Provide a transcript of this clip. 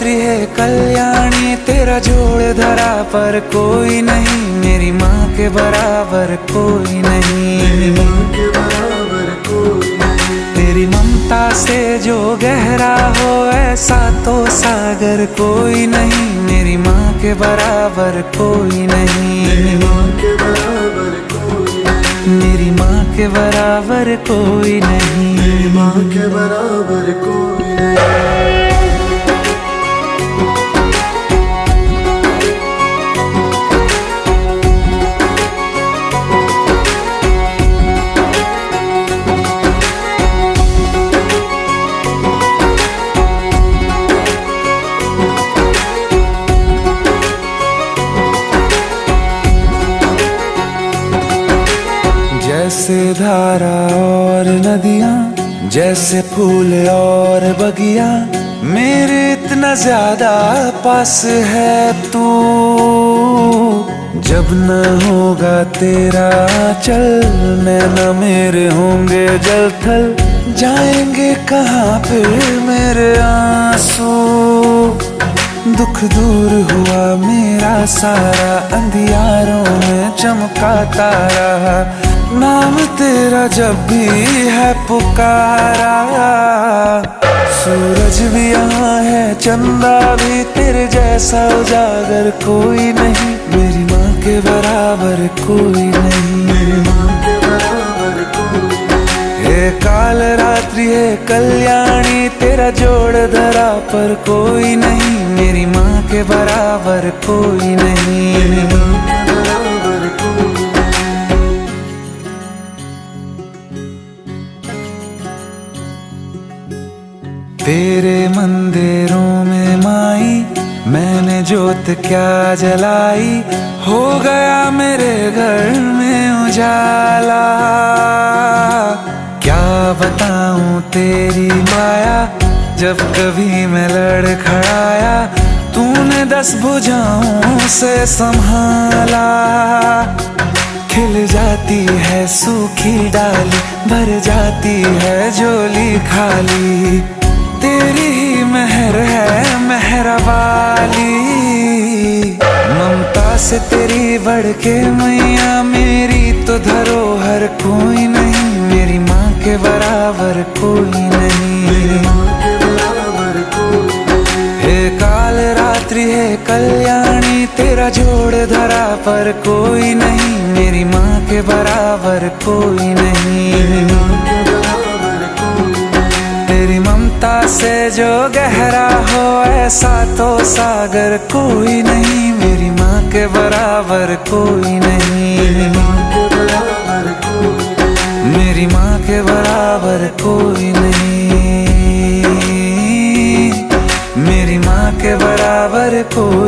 रात्रि है कल्याणी, तेरा जोड़ धरा पर कोई नहीं, मेरी माँ के बराबर कोई नहीं, मेरी माँ के बराबर कोई नहीं। तेरी ममता से जो गहरा हो ऐसा तो सागर कोई नहीं, मेरी माँ के बराबर कोई नहीं, मेरी माँ के बराबर कोई नहीं, मेरी माँ के बराबर कोई नहीं, मेरी माँ के बराबर कोई नहीं। जैसे धारा और नदियाँ, जैसे फूल और बगिया, मेरे इतना ज्यादा पास है तू। जब न होगा तेरा चल, नैना मेरे होंगे जल थल, जाएंगे कहाँ पे मेरे आंसू। दुख दूर हुआ मेरा सारा, अंधियारों में चमका तारा, नाम तेरा जब भी है पुकारा। सूरज भी यहाँ है, चंदा भी, तेरे जैसा उजागर कोई नहीं, मेरी माँ के बराबर कोई नहीं, मेरी माँ के बराबर कोई नहीं। हे काल रात्रि है कल्याणी, तेरा जोड़ धरा पर कोई नहीं, मेरी माँ के बराबर कोई नहीं, मेरी माँ के बराबर कोई नहीं। तेरे मंदिरों में माई मैंने जोत क्या जलाई, हो गया मेरे घर में उजाला। क्या बताऊं तेरी माया, जब कभी मैं लड़खड़ाया, तूने 10 भुजाओं से संभाला। खिल जाती है सूखी डाली, भर जाती है झोली खाली, तेरी ही मेहर है मेहर वाली। ममता से तेरी बढ़ के मैया, मेरी तो धरोहर कोई नहीं, मेरी माँ के बराबर कोई नहीं, मेरी माँ के बराबर कोई नहीं। हे काल रात्रि है कल्याणी, तेरा जोड़ धरा पर कोई नहीं, मेरी माँ के बराबर कोई नहीं, मेरी माँ के बराबर कोई नहीं। तेरी ममता से जो गहरा हो ऐसा तो सागर कोई नहीं, मेरी माँ के बराबर कोई नहीं, मेरी माँ के बराबर कोई नहीं। मेरी माँ के बराबर कोई नहीं, मेरी माँ के बराबर कोई